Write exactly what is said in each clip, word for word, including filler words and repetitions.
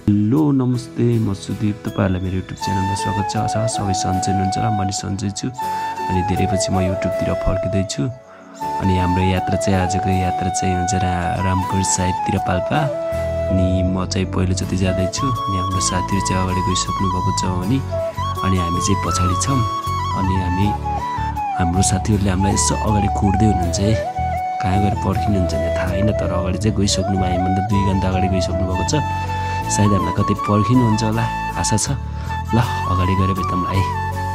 Hello नमस्ते म सुदीप तपाईहरुलाई मेरो युट्युब च्यानलमा स्वागत छ। आशा सबै सन्चै हुनुहुन्छ र म पनि सन्चै छु। अनि धेरै पछि म युट्युबतिर फर्किदै छु। अनि हाम्रो यात्रा चाहिँ आजको यात्रा चाहिँ हुन्छ रामपुर साइडतिर पाल्पा। अनि म चाहिँ पहिलो चोटि जाँदै छु। अनि हाम्रो साथीहरु चाहिँ अगाडि गइसक्नु भएको छ अनि अनि हामी चाहिँ पछाडी छौं। अनि हामी हाम्रो साथीहरुले हामीलाई यसो अगाडि कुर्दै हुनुहुन्छ है। कहाँ गएर पर्खिनुहुन्छ भने थाहा छैन, तर अगाडि चाहिँ गइसक्नु भयो। हामीभन्दा दुई घण्टा अगाडि गइसक्नु भएको छ। सायद हामीलाई कतै पर्खिनुहुन्छ होला, आशा छ। ल अगाडि गएर भेटौँला है।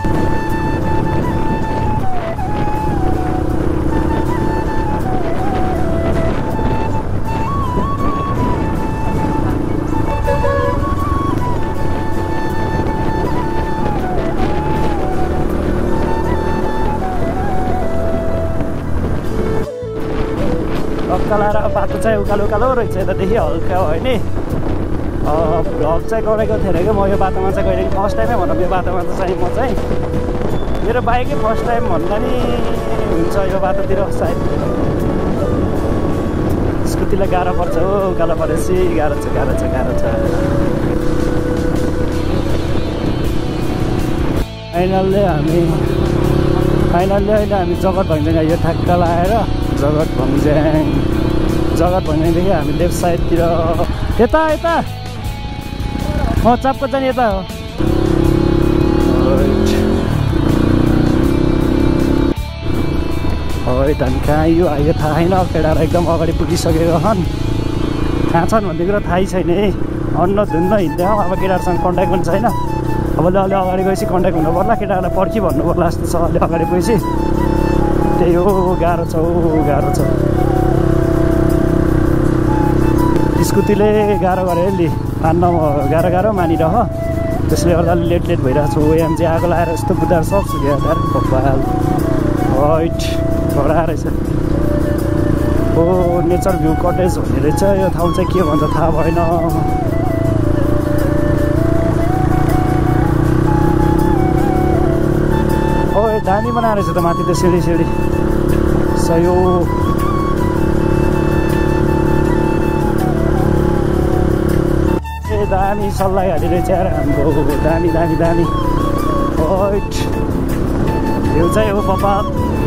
उकालो बाटो चाहिँ उकालो उकालो रहेछ यतादेखि हल्का होइन नि। भ्लग चाहिँ गरेको थिएन कि म यो बाटोमा चाहिँ कहिले फर्स्ट टाइमै भनौँ यो बाटोमा चाहिँ म चाहिँ मेरो बाइकै फर्स्ट टाइम भन्दा नि हुन्छ यो बाटोतिर। सायद स्कुटीलाई गाह्रो पर्छ हो, उकालो परेपछि गाह्रो छ गाह्रो छ गाह्रो छ। फाइनल्ली हामी फाइनल्ली अहिले हामी जगत भङ्ज्याङ यो ठ्याक्क लगाएर जगत भङ्ज्याङ जगत भङ्ज्याङदेखि हामी लेफ्ट साइडतिर यता यता म चापको चाहिँ यता हो। होइन हामी कहाँ यो आयो थाहा छैन। केटाहरू एकदम अगाडि पुगिसकेको छन्। कहाँ छन् भन्ने कुरो थाहै छैन है। अन्न धुन्न हिँड्दै हौ। अब केटाहरूसँग कन्ट्याक्ट पनि छैन। अब अलि अगाडि गएपछि कन्ट्याक्ट हुनु पर्ला। केटाहरूलाई पर्खि भन्नु पर्ला जस्तो छ। अलि अगाडि गएपछि त्यही हो, गाह्रो छ हो गाह्रो छ। स्कुटीले गाह्रो गऱ्यो नि मान्न गाह्रो गाह्रो मानिरह। त्यसले गर्दा अलि लेट लेट भइरहेको छ। ओएम चाहिँ आगो लगाएर यस्तो बुझाएर सक्छु क्या यार भगवाल। वाइट घोडा रहेछ। हो नेचर भ्यू कटेज भन्ने रहेछ। यो ठाउँ चाहिँ के भन्छ थाहा भएन। हो दामी बनाएर रहेछ त माथि त सिँढी सिँढी सयो। दामी सल्लाह हाली रहेछ यार हाम्रो। दामी दामी दामी वाइट भ्यू चाहिँ हो बबाल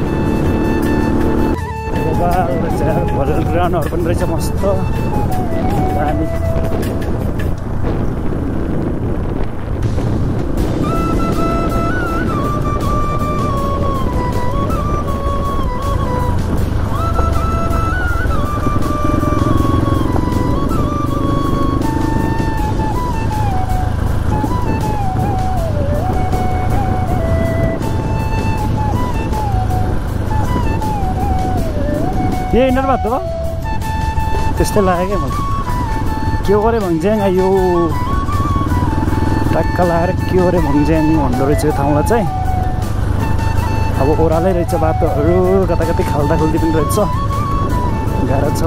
बबाल रहेछ यार। भलिबल ग्राउन्डहरू पनि रहेछ मस्त दामी। ये इनर बात हो त्यस्तै लाग्यो क्या मलाई। के गरे भङ्ज्याङ यो टक्क लगाएर के गरे भङ्ज्याङ भन्दो रहेछ यो ठाउँलाई चाहिँ। अब ओह्रालै रहेछ बाटोहरू, कता कतै खाल्दा खुल्दी पनि रहेछ। गाह्रो छ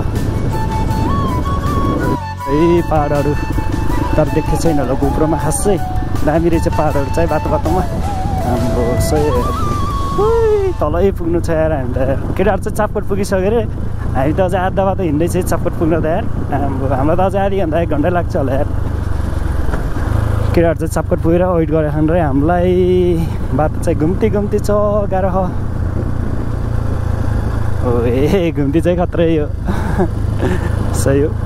है पाहाडहरू। तर देख्दै छैन होला गोप्रोमा। खासै दामी रहेछ पाहाडहरू चाहिँ बाटो बाटोमा। हाम्रो सय तलै पुग्नु छ यार हामी त। केटाहरू चाहिँ चापकोट पुगिसक्यो अरे। हामी त अझै आधा बाटो हिँड्दैछ चापकोट पुग्न त यार। हाम्रो हामीलाई त अझै आधी घन्टा एक घन्टै लाग्छ होला यार। केटाहरू चाहिँ चापकोट पुगेर वेट गरेर खानु र हामीलाई बाटो चाहिँ घुम्ती घुम्ती छ गाह्रो हो। हो ए घुम्ती चाहिँ खत्रै हो। सही हो।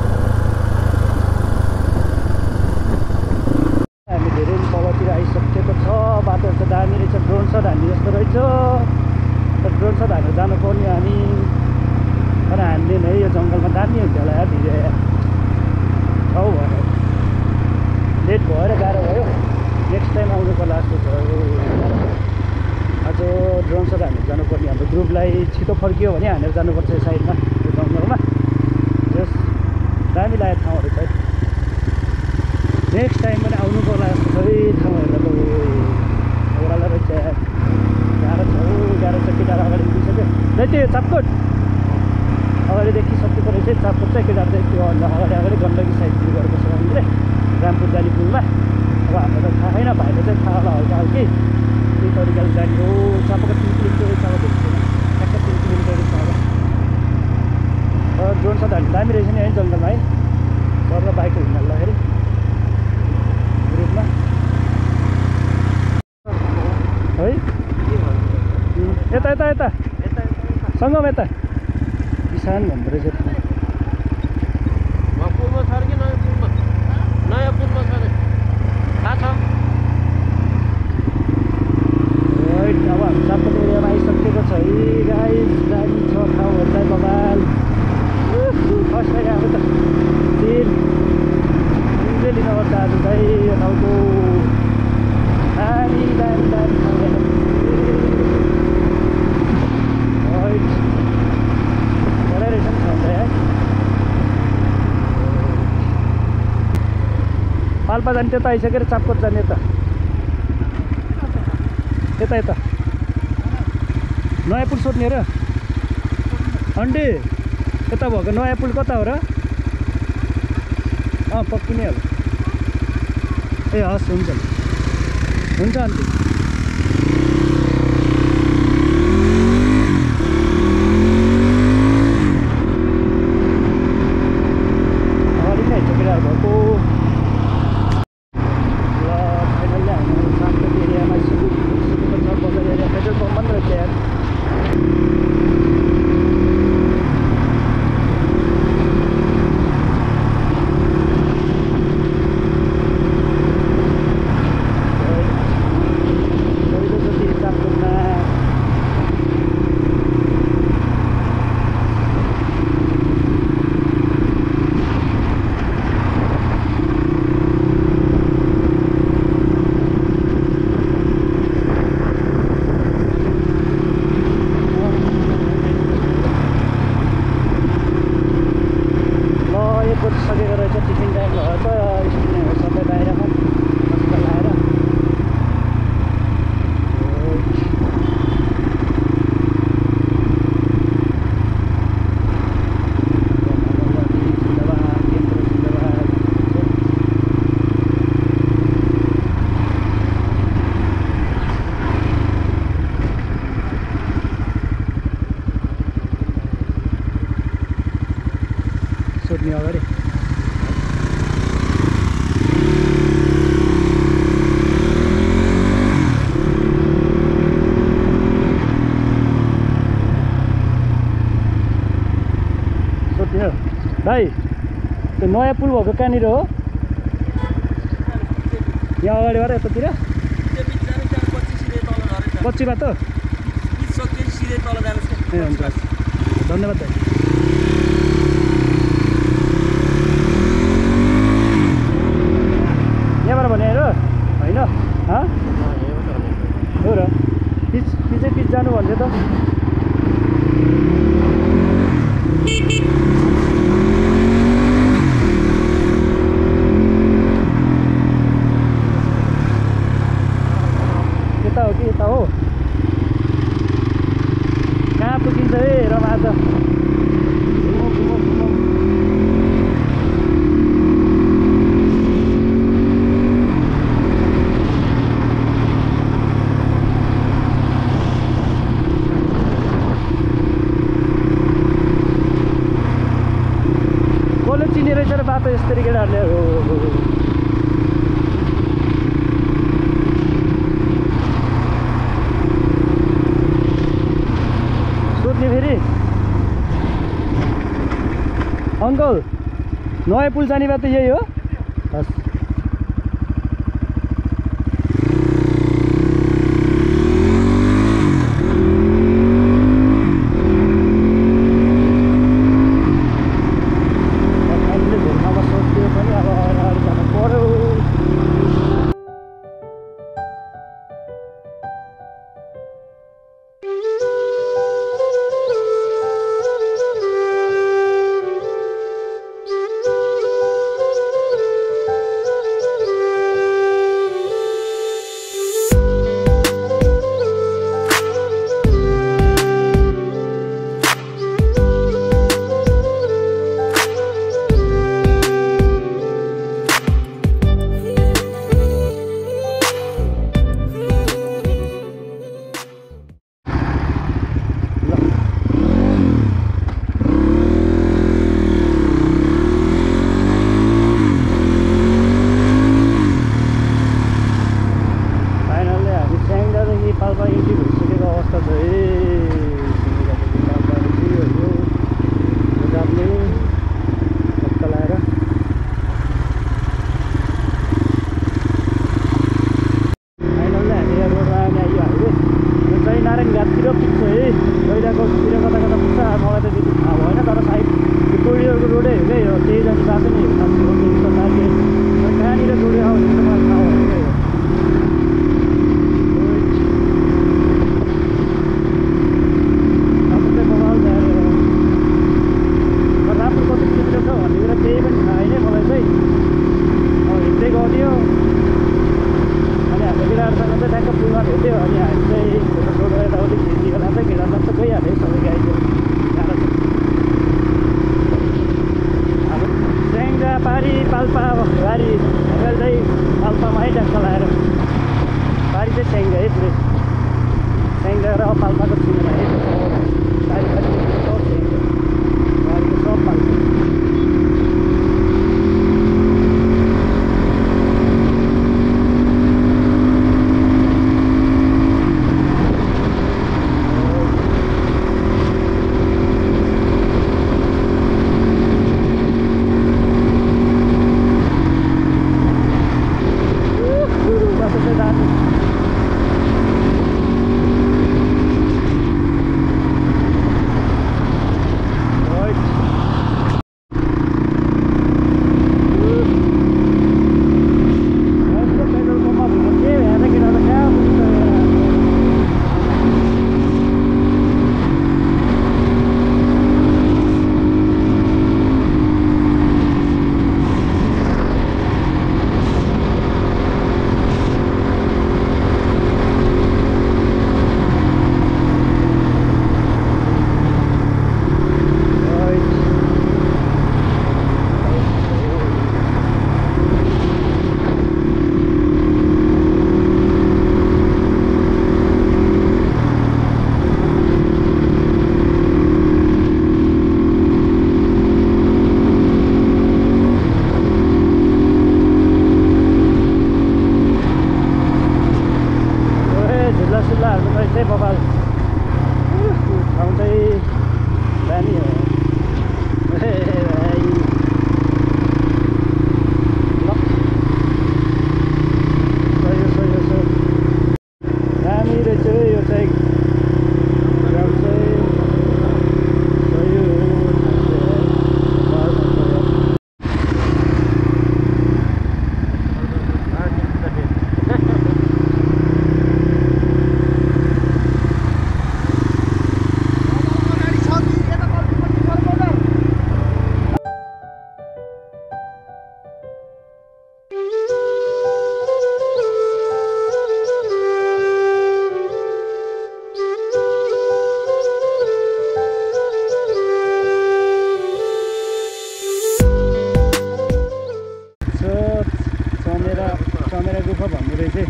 हामी धेरै तलतिर आइसकेको छ। बाटोहरू त दामी रहेछ। ड्रोन सट हान्ने जस्तो रहेछ। ड्रोन सट हानेर जानुपर्ने हामी। तर हान्दैन है यो जङ्गलमा। दामी हुन्छ होला यार भिडियो यार। ठाउँ भयो लेट भएर गाह्रो भयो। नेक्स्ट टाइम आउनु पर्ला जस्तो छ। आज ड्रोन सट हानेर जानुपर्ने हाम्रो ग्रुपलाई छिटो फर्कियो भने हानेर जानुपर्छ यो साइडमा यो जङ्गलमा। जस दामी लागेको ठाउँहरू चाहिँ नेक्स्ट टाइम पनि आउनु पर्ला जस्तो छ है। ठाउँहरूलाई त ओह्रालो रहेछ गाह्रो छ हो गाह्रो छ। केटाहरू अगाडि पुगिसक्यो ल त्यो चापकोट अगाडि देखिसक्नु परेछ चापकोट चाहिँ। केटाहरू चाहिँ त्यो अगाडि अगाडि गण्डकी साइडतिर गएर बसेर हामीले रामपुर जाने पुलमा। अब हाम्रो त थाहा छैन, भाइले चाहिँ थाहा होला हल्का हल्की त्यही तरिकाले जाने हो। चापकोट तिन किलोमिटर रहेछ अब भेट्दैन ठ्याक्क तिन किलोमिटर रहेछ अब। ड्रोन सट हान्नु दामी रहेछ नि है जङ्गलमा है। सर र बाइक हिँड्न लाग्दाखेरि यता यता यता सङ्गम यता किसान भन्दो रहेछ पुलमा छ कि नयाँ पुलमा नयाँ पुलमा छ नि थाहा छ राइट अब हामी सापकोट एरियामा आइसकेको छ है गाइस दामी छ ठाउँहरूलाई बबाल फर्स्ट टाइम आएको त तेल कुनले लिनुपर्छ आज चाहिँ यो ठाउँको दामी दामी दामी ठाउँ राइट धेरै रहेछ नि ठाउँ चाहिँ है पाल्पा जाने त्यता आइसकेर चापकोट जाने यता यता यता नयाँ पुल सोध्ने र अन्डे यता भएको नयाँ पुल कता हो र अँ पक्की नै होला ए हस् हुन्छ हुन्छ अन्टी अगाडि नै ठोकेर भएको सकेको रहेछ टिफिन टाइम भएर त स्टुडेन्टहरू सबै बाहिर मस्त लाएर सोध्ने अगाडि भाइ त्यो नयाँ पुल भएको कहाँनिर हो यहाँ अगाडिबाट यतातिर पच्ची बाटो ए हुन्छ धन्यवाद भाइ यहाँबाट भने हेर होइन हो र पिच पिचै पिच जानु भन्थ्यो त यता हो कि यता हो कहाँ पुगिन्छ है हेर आज घुमौँ घुमौँ घुमौँ कसले चिने रहेछ र बाटो यस्तरी केटाहरूले हो सोध्ने फेरि अङ्कल नयाँ पुल जाने बाटो यही हो हस् सोध्यो पनि अब अगाडि जानु पर्यो आएको नि मान्छेको केही लाग्यो तर कहाँनिर जोड्यो आउने त मलाई थाहा भएन क्या यो सबै मोबाइल ल्याएर राम्रो कति किलोमिटर छ भन्ने कुरा केही पनि थाहा छैन मलाई चाहिँ अब हिँड्दै गयो अनि हाम्रो केटाहरूसँग चाहिँ ठ्याक्क पुलमा भेट्यो अनि हामी चाहिँ फोटो सोटो यताउति खिच्ने बेला चाहिँ केटाहरूलाई त गइहाल्यो सबै गाइजहरू गाह्रो छ अब स्याङ्जा पारी पाल्पा गाडी हामीले चाहिँ पाल्पामै ट्याक्क लगाएर पारी चाहिँ स्याङ्जा है पुरै स्याङ्जा र पाल्पाको सिनेमा है गाडी पनि सब स्याङ्जा गाडीको सब पाल्पा चमेरा गुफा भन्ने रहेछ ल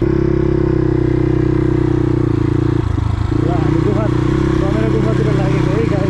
हामी गुफा चमेरा गुफातिर लागेको है गाइस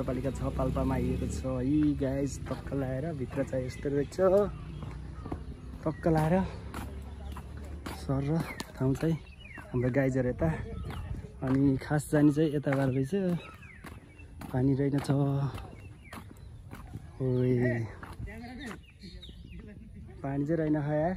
नगरपालिका छ पाल्पामा आइएको छ यी गाइज टक्क लाएर भित्र चाहिँ यस्तो रहेछ टक्क लाएर सर र ठाउँ चाहिँ हाम्रो गाइजहरू यता अनि खास जाने चाहिँ यताबाट रहेछ पानी रहेनछ ओए पानी चाहिँ रहेन यार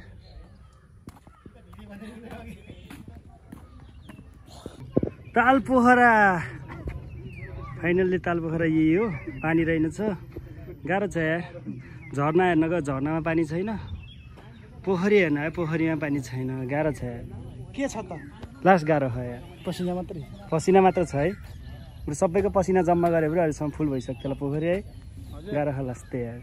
ताल पोखरा फाइनल्ली ताल पोखरा यही हो पानी रहेनछ गाह्रो छ यार झर्ना हेर्न गयो झर्नामा पानी छैन पोखरी हेर्न आयो पोखरीमा पानी छैन गाह्रो छ यार के छ त लास्ट गाह्रो छ यार पसिना मात्रै पसिना मात्र छ है बरु सबैको पसिना जम्मा गरे पनि अहिलेसम्म फुल भइसक्यो होला पोखरी है गाह्रो छ लास्ट यार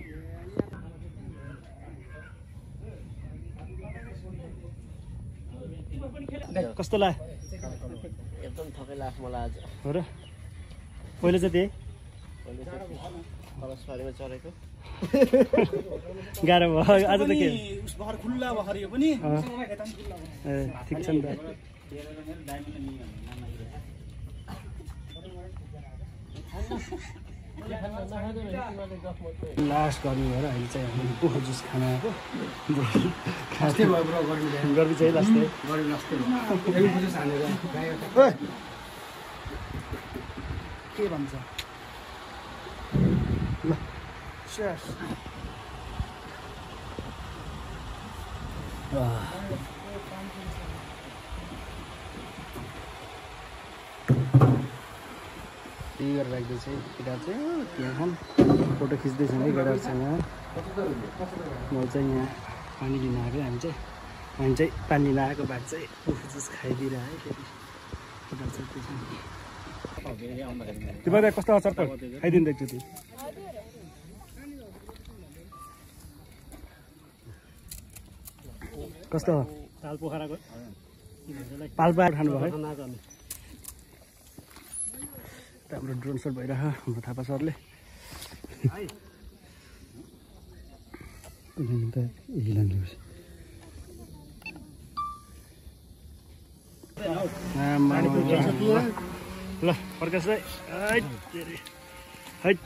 कस्तो लाग्यो एकदम थकै लाग्छ मलाई आज हो र पहिलो चाहिँ त्यही परस्परीमा चढेको गाह्रो भयो आज त के उस भर खुल्ला भएर यो पनि ए ठिक छ नि त लास्ट गर्मी भएर अहिले चाहिँ हामी पोखर जुस खान आएको खास्दै भयो ब्रो गर्मी गर्मी चाहिँ लास्टै गर्मी लास्दै भयो जुस हानेर के भन्छ ल स्यास त्यही गरेर राख्दैछ केटा चाहिँ त्यहाँ फोटो खिच्दैछ नि केटाहरूसँग म चाहिँ यहाँ पानी लिन आएको हामी चाहिँ हामी चाहिँ पानी लिन आएको बाद चाहिँ पोखर जुस खाइदिइरह्यो फेरि केटाहरू चाहिँ त्यो भएर कस्तो अचार खाइदिनु एकचोटि कस्तो ताल पोखराको पाल्पा खानुभयो हाम्रो ड्रोन सट भइरहेको हाम्रो थापा सरले ल प्रकाश है हैट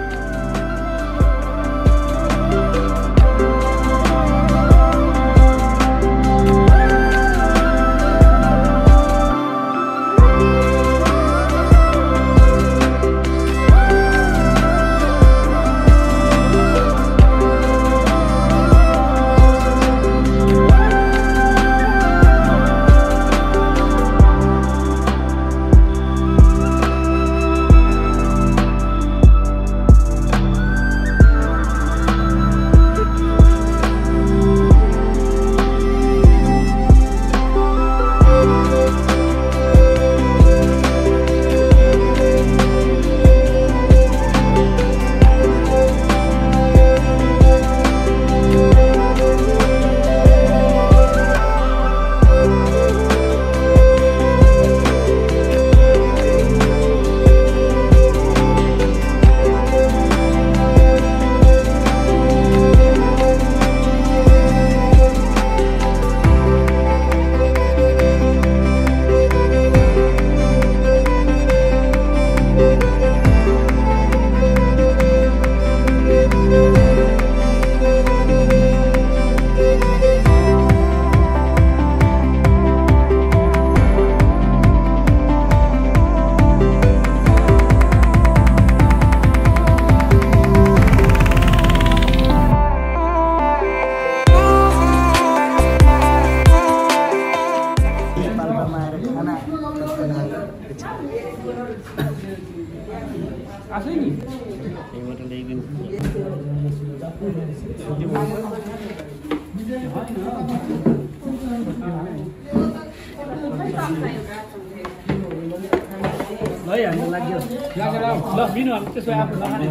है हामी लाग्यो ल बिनु हामी त्यसो आफ्नो नखाने